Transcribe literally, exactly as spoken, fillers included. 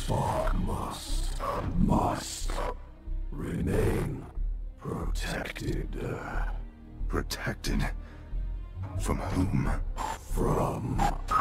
spark must, must remain protected. Protected? From whom? From